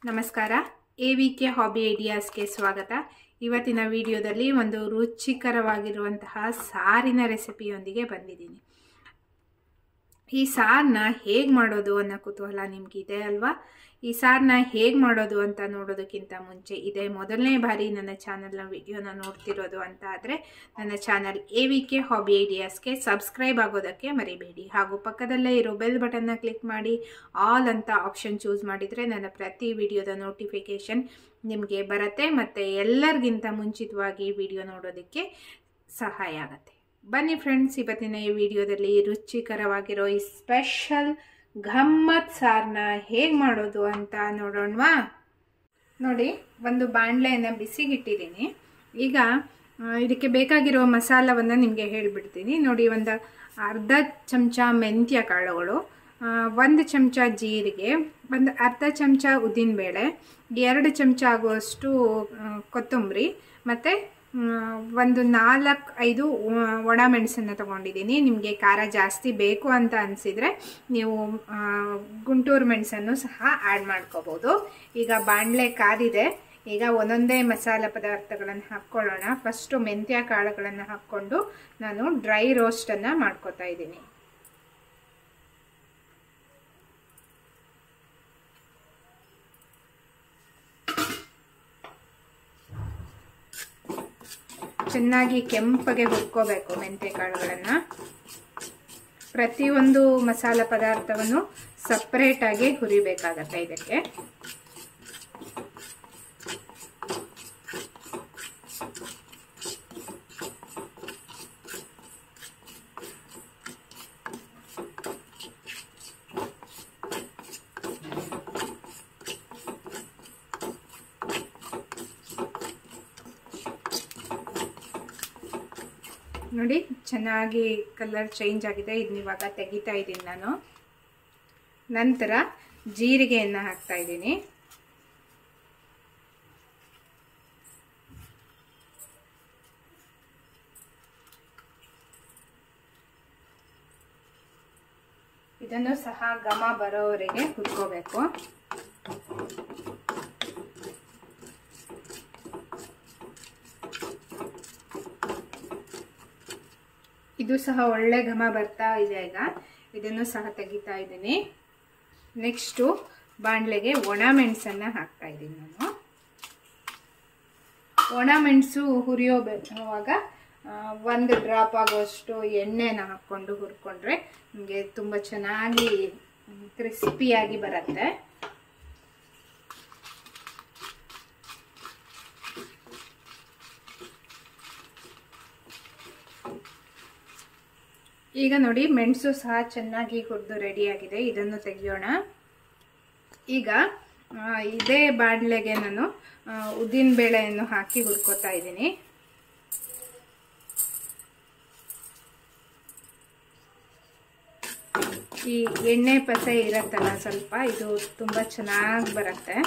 ನಮಸ್ಕಾರ AVK hobby ಐಡಿಯಾಸ್ಗೆ ಸ್ವಾಗತ। ಇವತ್ತಿನ ವಿಡಿಯೋದಲ್ಲಿ ಒಂದು ರುಚಿಕರವಾಗಿರುವಂತಹ ಸಾರಿನ ರೆಸಿಪಿಯೊಂದಿಗೆ ಬಂದಿದ್ದೀನಿ। ಈ ಸಾರನ್ನ ಹೇಗೆ ಮಾಡೋದು ಅನ್ನೋ ಕುತೂಹಲ ನಿಮಗಿದೆ ಅಲ್ವಾ? ಈ ಸಾರನ್ನ ಹೇಗೆ ಮಾಡೋದು ಅಂತ ನೋಡೋದಕ್ಕಿಂತ ಮುಂಚೆ ಇದೇ ಮೊದಲನೇ ಬಾರಿ ನನ್ನ ಚಾನಲ್ನ ವಿಡಿಯೋನ ನೋಡ್ತಿರೋದು ಅಂತ ಆದರೆ ನನ್ನ ಚಾನಲ್ ಎವಿಕೆ ಹಾಬಿ ಐಡಿಯಾಸ್ಗೆ ಸಬ್ಸ್ಕ್ರೈಬ್ ಆಗೋದಕ್ಕೆ ಮರಿಬೇಡಿ, ಹಾಗೂ ಪಕ್ಕದಲ್ಲೇ ಇರೋ ಬೆಲ್ ಬಟನ್ನ ಕ್ಲಿಕ್ ಮಾಡಿ ಆಲ್ ಅಂತ ಆಪ್ಷನ್ ಚೂಸ್ ಮಾಡಿದರೆ ನನ್ನ ಪ್ರತಿ ವಿಡಿಯೋದ ನೋಟಿಫಿಕೇಷನ್ ನಿಮಗೆ ಬರುತ್ತೆ ಮತ್ತು ಎಲ್ಲರಿಗಿಂತ ಮುಂಚಿತವಾಗಿ ವಿಡಿಯೋ ನೋಡೋದಕ್ಕೆ ಸಹಾಯ ಆಗುತ್ತೆ। ಬನ್ನಿ ಫ್ರೆಂಡ್ಸ್, ಇವತ್ತಿನ ಈ ವಿಡಿಯೋದಲ್ಲಿ ರುಚಿಕರವಾಗಿರೋ ಈ ಸ್ಪೆಷಲ್ ಗಮ್ಮತ್ ಸಾರನ್ನ ಹೇಗೆ ಮಾಡೋದು ಅಂತ ನೋಡೋಣವಾ? ನೋಡಿ, ಒಂದು ಬಾಣಲೆಯನ್ನು ಬಿಸಿಗಿಟ್ಟಿದ್ದೀನಿ। ಈಗ ಇದಕ್ಕೆ ಬೇಕಾಗಿರೋ ಮಸಾಲವನ್ನು ನಿಮಗೆ ಹೇಳಿಬಿಡ್ತೀನಿ ನೋಡಿ। ಒಂದು ಅರ್ಧ ಚಮಚ ಮೆಂತ್ಯ ಕಾಳುಗಳು, 1 ಚಮಚ ಜೀರಿಗೆ, ಒಂದು ಅರ್ಧ ಚಮಚ ಉದ್ದಿನಬೇಳೆ, 2 ಚಮಚ ಆಗುವಷ್ಟು ಕೊತ್ತಂಬರಿ ಮತ್ತು ಒಂದು 4-5 ಒಣ ಮೆಣಸನ್ನು ತೊಗೊಂಡಿದ್ದೀನಿ। ನಿಮಗೆ ಖಾರ ಜಾಸ್ತಿ ಬೇಕು ಅಂತ ಅನಿಸಿದರೆ ನೀವು ಗುಂಟೂರು ಮೆಣಸನ್ನು ಸಹ ಆ್ಯಡ್ ಮಾಡ್ಕೋಬೋದು। ಈಗ ಬಾಣಲೆ ಕಾದಿದೆ, ಈಗ ಒಂದೊಂದೇ ಮಸಾಲೆ ಪದಾರ್ಥಗಳನ್ನು ಹಾಕ್ಕೊಳ್ಳೋಣ। ಫಸ್ಟು ಮೆಂತ್ಯ ಕಾಳುಗಳನ್ನು ಹಾಕ್ಕೊಂಡು ನಾನು ಡ್ರೈ ರೋಸ್ಟನ್ನು ಮಾಡ್ಕೋತಾ ಇದ್ದೀನಿ। ಚೆನ್ನಾಗಿ ಕೆಂಪಗೆ ಹುರ್ಕೋಬೇಕು ಮೆಂತ್ಯ ಕಾಳುಗಳನ್ನು। ಪ್ರತಿಯೊಂದು ಮಸಾಲೆ ಪದಾರ್ಥವನ್ನು ಸಪ್ರೇಟಾಗಿ ಹುರಿಬೇಕಾಗತ್ತೆ ಇದಕ್ಕೆ। ನೋಡಿ, ಚೆನ್ನಾಗಿ ಕಲರ್ ಚೇಂಜ್ ಆಗಿದೆ। ಇದನ್ನ ಇವಾಗ ತೆಗಿತಾ ಇದ್ದೀನಿ ನಾನು। ನಂತರ ಜೀರಿಗೆಯನ್ನು ಹಾಕ್ತಾ ಇದ್ದೀನಿ। ಇದನ್ನು ಸಹ ಘಮ ಬರೋವರೆಗೆ ಹುರ್ಕೋಬೇಕು। ಇದು ಸಹ ಒಳ್ಳೆ ಘಮ ಬರ್ತಾ ಇದೆ। ಈಗ ಇದನ್ನು ಸಹ ತೆಗಿತಾ ಇದ್ದೀನಿ। ನೆಕ್ಸ್ಟು ಬಾಣಲೆಗೆ ಒಣ ಮೆಣಸನ್ನು ಹಾಕ್ತಾ ಇದ್ದೀನಿ ನಾನು। ಒಣ ಮೆಣಸು ಹುರಿಯೋವಾಗ 1 ಡ್ರಾಪ್ ಆಗುವಷ್ಟು ಎಣ್ಣೆನ ಹಾಕ್ಕೊಂಡು ಹುರ್ಕೊಂಡ್ರೆ ನಿಮಗೆ ತುಂಬ ಚೆನ್ನಾಗಿ ಕ್ರಿಸ್ಪಿಯಾಗಿ ಬರುತ್ತೆ। ಈಗ ನೋಡಿ, ಮೆಣಸು ಸಹ ಚೆನ್ನಾಗಿ ಹುರಿದು ರೆಡಿಯಾಗಿದೆ। ಇದನ್ನು ತೆಗೆಯೋಣ। ಈಗ ಇದೇ ಬಾಣಲೆಗೆ ನಾನು ಉದ್ದಿನ ಬೇಳೆಯನ್ನು ಹಾಕಿ ಹುರ್ಕೋತಾ ಇದ್ದೀನಿ। ಈ ಎಣ್ಣೆ ಪಸೆ ಇರತ್ತಲ್ಲ ಸ್ವಲ್ಪ, ಇದು ತುಂಬ ಚೆನ್ನಾಗಿ ಬರುತ್ತೆ।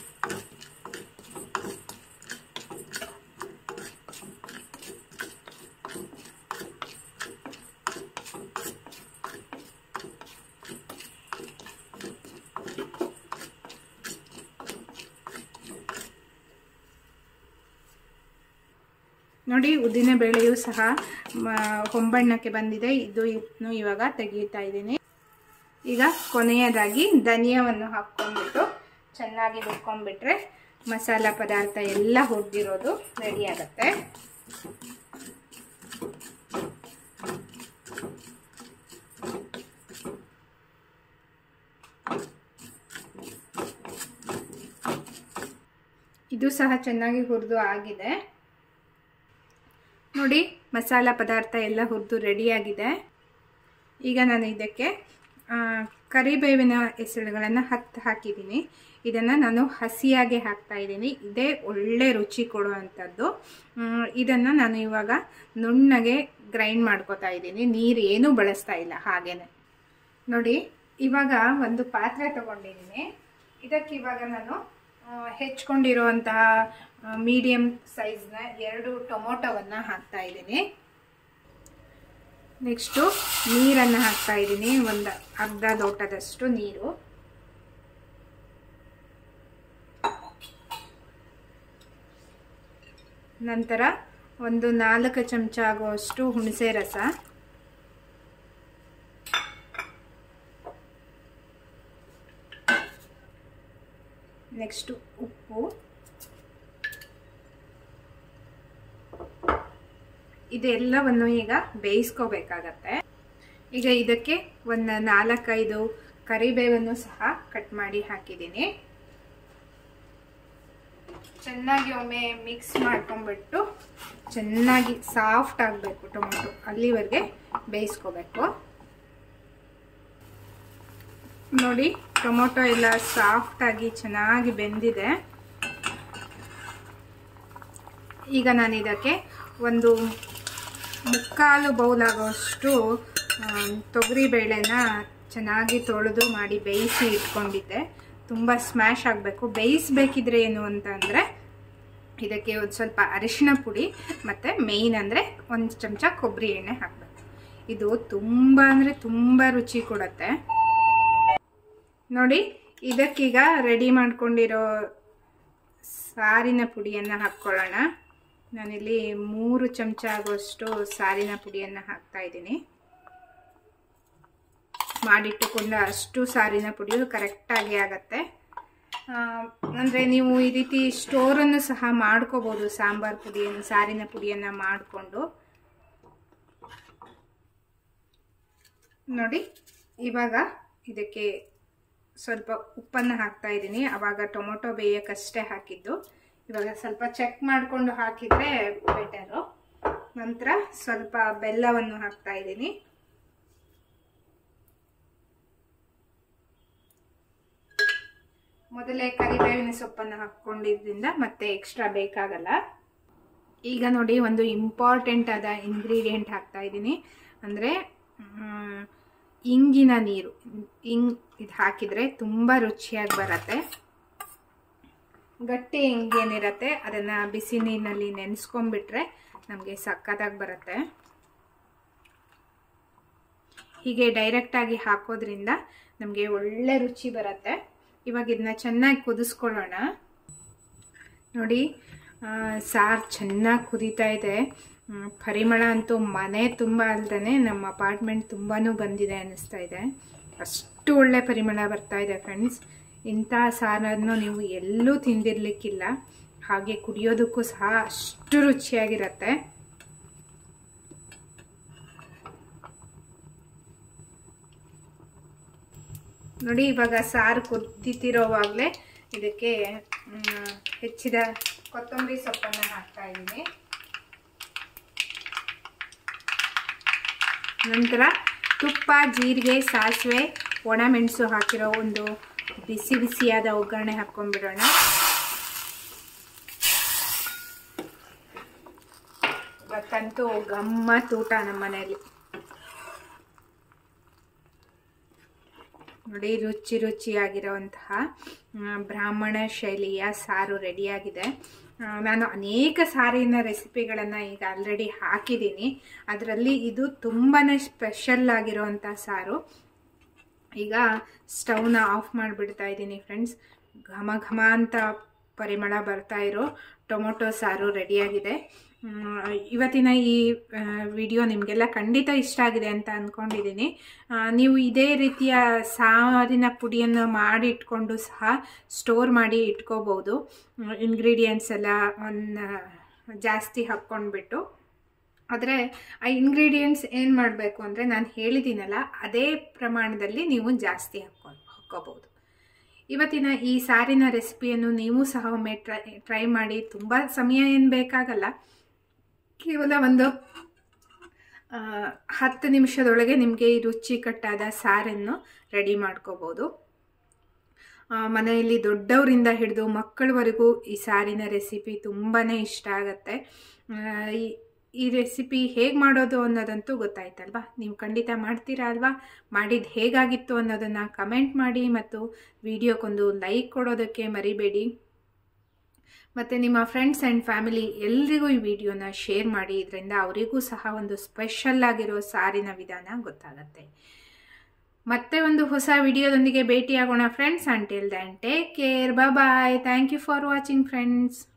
ನೋಡಿ, ಉದ್ದಿನ ಬೇಳೆಯೂ ಸಹ ಹೊಂಬಣ್ಣಕ್ಕೆ ಬಂದಿದೆ। ಇದು ಇವಾಗ ತೆಗೀತಾ ಇದ್ದೀನಿ। ಈಗ ಕೊನೆಯದಾಗಿ ಧನಿಯಾವನ್ನು ಹಾಕ್ಕೊಂಡ್ಬಿಟ್ಟು ಚೆನ್ನಾಗಿ ಹುರ್ಕೊಂಡ್ಬಿಟ್ರೆ ಮಸಾಲ ಪದಾರ್ಥ ಎಲ್ಲ ಹುರಿದಿರೋದು ರೆಡಿ ಆಗುತ್ತೆ। ಇದು ಸಹ ಚೆನ್ನಾಗಿ ಹುರಿದು ಆಗಿದೆ ನೋಡಿ। ಮಸಾಲ ಪದಾರ್ಥ ಎಲ್ಲ ಹುರಿದು ರೆಡಿಯಾಗಿದೆ। ಈಗ ನಾನು ಇದಕ್ಕೆ ಕರಿಬೇವಿನ ಎಸಳುಗಳನ್ನು 10 ಹಾಕಿದ್ದೀನಿ। ಇದನ್ನು ನಾನು ಹಸಿಯಾಗೆ ಹಾಕ್ತಾ ಇದ್ದೀನಿ, ಇದೇ ಒಳ್ಳೆ ರುಚಿ ಕೊಡುವಂಥದ್ದು। ಇದನ್ನು ನಾನು ಇವಾಗ ನುಣ್ಣಗೆ ಗ್ರೈಂಡ್ ಮಾಡ್ಕೋತಾ ಇದ್ದೀನಿ, ನೀರು ಏನೂ ಬಳಸ್ತಾ ಇಲ್ಲ ಹಾಗೇನೆ ನೋಡಿ। ಇವಾಗ ಒಂದು ಪಾತ್ರೆ ತಗೊಂಡಿದ್ದೀನಿ, ಇದಕ್ಕೆ ಇವಾಗ ನಾನು ಹೆಚ್ಚಿಕೊಂಡಿರುವಂತಹ ಮೀಡಿಯಂ ಸೈಜ್ನ 2 ಟೊಮೊಟೊವನ್ನು ಹಾಕ್ತಾ ಇದ್ದೀನಿ। ನೆಕ್ಸ್ಟು ನೀರನ್ನು ಹಾಕ್ತಾ ಇದ್ದೀನಿ, ಒಂದು ಅರ್ಧ ಲೋಟದಷ್ಟು ನೀರು। ನಂತರ ಒಂದು 4 ಚಮಚ ಆಗುವಷ್ಟು ಹುಣಸೆ ರಸ, ನೆಕ್ಸ್ಟ್ ಉಪ್ಪು, ಇದೆಲ್ಲವನ್ನು ಈಗ ಬೇಯಿಸ್ಕೋಬೇಕಾಗತ್ತೆ. ಈಗ ಇದಕ್ಕೆ ಒಂದು 4-5 ಕರಿಬೇವನ್ನು ಸಹ ಕಟ್ ಮಾಡಿ ಹಾಕಿದ್ದೀನಿ. ಚೆನ್ನಾಗಿ ಒಮ್ಮೆ ಮಿಕ್ಸ್ ಮಾಡ್ಕೊಂಡ್ಬಿಟ್ಟು ಚೆನ್ನಾಗಿ ಸಾಫ್ಟ್ ಆಗಬೇಕು ಟೊಮೊಟೊ, ಅಲ್ಲಿವರೆಗೆ ಬೇಯಿಸ್ಕೋಬೇಕು. ನೋಡಿ ಟೊಮೊಟೊ ಎಲ್ಲ ಸಾಫ್ಟ್ ಆಗಿ ಚೆನ್ನಾಗಿ ಬೆಂದಿದೆ. ಈಗ ನಾನು ಇದಕ್ಕೆ ಒಂದು 3/4 ಬೌಲ್ ಆಗೋಷ್ಟು ತೊಗರಿ ಬೇಳೆನ ಚೆನ್ನಾಗಿ ತೊಳೆದು ಮಾಡಿ ಬೇಯಿಸಿ ಇಟ್ಕೊಂಡಿದ್ದೆ. ತುಂಬ ಸ್ಮ್ಯಾಶ್ ಆಗಬೇಕು. ಬೇಯಿಸಬೇಕಿದ್ರೆ ಏನು ಅಂತಂದರೆ ಇದಕ್ಕೆ ಒಂದು ಸ್ವಲ್ಪ ಅರಿಶಿಣ ಪುಡಿ ಮತ್ತು ಮೇಯ್ನ್ ಅಂದರೆ 1 ಚಮಚ ಕೊಬ್ಬರಿ ಎಣ್ಣೆ ಹಾಕಬೇಕು. ಇದು ತುಂಬ ಅಂದರೆ ತುಂಬ ರುಚಿ ಕೊಡುತ್ತೆ. ನೋಡಿ ಇದಕ್ಕೀಗ ರೆಡಿ ಮಾಡ್ಕೊಂಡಿರೋ ಸಾರಿನ ಪುಡಿಯನ್ನು ಹಾಕ್ಕೊಳ್ಳೋಣ. ನಾನಿಲ್ಲಿ 3 ಚಮಚ ಆಗುವಷ್ಟು ಸಾರಿನ ಪುಡಿಯನ್ನು ಹಾಕ್ತಾ ಇದ್ದೀನಿ. ಮಾಡಿಟ್ಟುಕೊಂಡ ಅಷ್ಟು ಸಾರಿನ ಪುಡಿಯು ಕರೆಕ್ಟಾಗಿ ಆಗುತ್ತೆ. ಅಂದರೆ ನೀವು ಈ ರೀತಿ ಸ್ಟೋರನ್ನು ಸಹ ಮಾಡ್ಕೋಬೋದು, ಸಾಂಬಾರ್ ಪುಡಿಯನ್ನು ಸಾರಿನ ಪುಡಿಯನ್ನು ಮಾಡಿಕೊಂಡು. ನೋಡಿ ಇವಾಗ ಇದಕ್ಕೆ ಸ್ವಲ್ಪ ಉಪ್ಪನ್ನು ಹಾಕ್ತಾ ಇದ್ದೀನಿ. ಆವಾಗ ಟೊಮೊಟೊ ಬೇಯಕ್ಕಷ್ಟೇ ಹಾಕಿದ್ದು. ಇವಾಗ ಸ್ವಲ್ಪ ಚೆಕ್ ಮಾಡಿಕೊಂಡು ಹಾಕಿದರೆ ಬೆಟರು. ನಂತರ ಸ್ವಲ್ಪ ಬೆಲ್ಲವನ್ನು ಹಾಕ್ತಾ ಇದ್ದೀನಿ. ಮೊದಲೇ ಕರಿಬೇವಿನ ಸೊಪ್ಪನ್ನು ಹಾಕ್ಕೊಂಡಿದ್ದರಿಂದ ಮತ್ತೆ ಎಕ್ಸ್ಟ್ರಾ ಬೇಕಾಗಲ್ಲ. ಈಗ ನೋಡಿ ಒಂದು ಇಂಪಾರ್ಟೆಂಟ್ ಆದ ಇಂಗ್ರೀಡಿಯೆಂಟ್ ಹಾಕ್ತಾ ಇದ್ದೀನಿ, ಅಂದರೆ ಇಂಗಿನ ನೀರು. ಇದು ಹಾಕಿದರೆ ತುಂಬ ರುಚಿಯಾಗಿ ಬರುತ್ತೆ. ಗಟ್ಟಿ ಇಂಗೇನಿರತ್ತೆ ಅದನ್ನು ಬಿಸಿ ನೀರಿನಲ್ಲಿ ನೆನೆಸ್ಕೊಂಡ್ಬಿಟ್ರೆ ನಮಗೆ ಸಕ್ಕತ್ತಾಗಿ ಬರುತ್ತೆ. ಹೀಗೆ ಡೈರೆಕ್ಟಾಗಿ ಹಾಕೋದ್ರಿಂದ ನಮಗೆ ಒಳ್ಳೆ ರುಚಿ ಬರುತ್ತೆ. ಇವಾಗ ಇದನ್ನ ಚೆನ್ನಾಗಿ ಕುದಿಸ್ಕೊಳ್ಳೋಣ. ನೋಡಿ ಸಾರು ಚೆನ್ನಾಗಿ ಕುದೀತಾ ಇದೆ. ಪರಿಮಳ ಅಂತೂ ಮನೆ ತುಂಬ ಅಲ್ದೇ ನಮ್ಮ ಅಪಾರ್ಟ್ಮೆಂಟ್ ತುಂಬಾ ಬಂದಿದೆ ಅನ್ನಿಸ್ತಾ ಇದೆ. ಅಷ್ಟು ಒಳ್ಳೆ ಪರಿಮಳ ಬರ್ತಾ ಇದೆ ಫ್ರೆಂಡ್ಸ್. ಇಂಥ ಸಾರನ್ನು ನೀವು ಎಲ್ಲೂ ತಿಂದಿರಲಿಕ್ಕಿಲ್ಲ. ಹಾಗೆ ಕುಡಿಯೋದಕ್ಕೂ ಸಹ ಅಷ್ಟು ರುಚಿಯಾಗಿರುತ್ತೆ. ನೋಡಿ ಇವಾಗ ಸಾರು ಕುದಿತಿರೋವಾಗಲೇ ಇದಕ್ಕೆ ಹೆಚ್ಚಿದ ಕೊತ್ತಂಬರಿ ಸೊಪ್ಪನ್ನು ಹಾಕ್ತಾ ಇದ್ದೀನಿ. ನಂತರ ತುಪ್ಪ, ಜೀರಿಗೆ, ಸಾಸಿವೆ, ಒಣಮೆಣಸು ಹಾಕಿರೋ ಒಂದು ಬಿಸಿ ಬಿಸಿಯಾದ ಒಗ್ಗರಣೆ ಹಾಕ್ಕೊಂಡ್ಬಿಡೋಣ. ಇವತ್ತಂತೂ ಗಮ್ಮತ್ ಊಟ ನಮ್ಮ ಮನೆಯಲ್ಲಿ. ನೋಡಿ ರುಚಿ ರುಚಿಯಾಗಿರುವಂತಹ ಬ್ರಾಹ್ಮಣ ಶೈಲಿಯ ಸಾರು ರೆಡಿಯಾಗಿದೆ. ನಾನು ಅನೇಕ ಸಾರಿನ ರೆಸಿಪಿಗಳನ್ನು ಈಗ ಆಲ್ರೆಡಿ ಹಾಕಿದ್ದೀನಿ. ಅದರಲ್ಲಿ ಇದು ತುಂಬಾ ಸ್ಪೆಷಲ್ ಆಗಿರೋವಂಥ ಸಾರು. ಈಗ ಸ್ಟವ್ನ ಆಫ್ ಮಾಡಿಬಿಡ್ತಾ ಇದ್ದೀನಿ ಫ್ರೆಂಡ್ಸ್. ಘಮ ಘಮ ಅಂತ ಪರಿಮಳ ಬರ್ತಾ ಇರೋ ಟೊಮೊಟೊ ಸಾರು ರೆಡಿಯಾಗಿದೆ. ಇವತ್ತಿನ ಈ ವಿಡಿಯೋ ನಿಮಗೆಲ್ಲ ಖಂಡಿತ ಇಷ್ಟ ಆಗಿದೆ ಅಂತ ಅಂದ್ಕೊಂಡಿದ್ದೀನಿ. ನೀವು ಇದೇ ರೀತಿಯ ಸಾರಿನ ಪುಡಿಯನ್ನು ಮಾಡಿ ಇಟ್ಕೊಂಡು ಸಹ ಸ್ಟೋರ್ ಮಾಡಿ ಇಟ್ಕೋಬೋದು. ಇಂಗ್ರೀಡಿಯೆಂಟ್ಸ್ ಎಲ್ಲ ಜಾಸ್ತಿ ಹಾಕ್ಕೊಂಡ್ಬಿಟ್ಟು. ಆದರೆ ಆ ಇಂಗ್ರೀಡಿಯೆಂಟ್ಸ್ ಏನು ಮಾಡಬೇಕು ಅಂದರೆ ನಾನು ಹೇಳಿದ್ದೀನಲ್ಲ ಅದೇ ಪ್ರಮಾಣದಲ್ಲಿ ನೀವು ಜಾಸ್ತಿ ಹಾಕ್ಕೋಬೋದು. ಇವತ್ತಿನ ಈ ಸಾರಿನ ರೆಸಿಪಿಯನ್ನು ನೀವು ಸಹ ಒಮ್ಮೆ ಟ್ರೈ ಮಾಡಿ. ತುಂಬ ಸಮಯ ಏನು ಬೇಕಾಗಲ್ಲ, ಕೇವಲ ಒಂದು 10 ನಿಮಿಷದೊಳಗೆ ನಿಮಗೆ ಈ ರುಚಿಕಟ್ಟಾದ ಸಾರನ್ನು ರೆಡಿ ಮಾಡ್ಕೋಬೋದು. ಮನೆಯಲ್ಲಿ ದೊಡ್ಡವರಿಂದ ಹಿಡಿದು ಮಕ್ಕಳವರೆಗೂ ಈ ಸಾರಿನ ರೆಸಿಪಿ ತುಂಬಾ ಇಷ್ಟ ಆಗುತ್ತೆ. ಈ ರೆಸಿಪಿ ಹೇಗೆ ಮಾಡೋದು ಅನ್ನೋದಂತೂ ಗೊತ್ತಾಯ್ತಲ್ವಾ? ನೀವು ಖಂಡಿತ ಮಾಡ್ತೀರಾ ಅಲ್ವಾ? ಮಾಡಿದ್ದು ಹೇಗಾಗಿತ್ತು ಅನ್ನೋದನ್ನು ಕಮೆಂಟ್ ಮಾಡಿ ಮತ್ತು ವಿಡಿಯೋಕ್ಕೊಂದು ಲೈಕ್ ಕೊಡೋದಕ್ಕೆ ಮರಿಬೇಡಿ. ಮತ್ತು ನಿಮ್ಮ ಫ್ರೆಂಡ್ಸ್ ಆ್ಯಂಡ್ ಫ್ಯಾಮಿಲಿ ಎಲ್ರಿಗೂ ಈ ವಿಡಿಯೋನ ಶೇರ್ ಮಾಡಿ. ಇದರಿಂದ ಅವರಿಗೂ ಸಹ ಒಂದು ಸ್ಪೆಷಲ್ ಆಗಿರೋ ಸಾರಿನ ವಿಧಾನ ಗೊತ್ತಾಗುತ್ತೆ. ಮತ್ತೆ ಒಂದು ಹೊಸ ವಿಡಿಯೋದೊಂದಿಗೆ ಭೇಟಿಯಾಗೋಣ friends. Until then take care, bye. Thank you for watching friends.